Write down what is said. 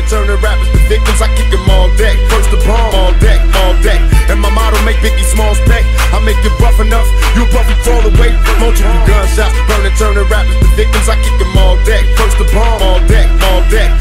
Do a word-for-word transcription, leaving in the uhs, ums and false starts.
turn the rappers to victims, I kick them all deck. First the bomb, all deck, all deck. And my motto, make Biggie Smalls pay. I make you rough enough, you probably crawl away. Multiple gunshots, burn and turn the rappers to victims, I kick them all deck. First the bomb, all deck, all deck.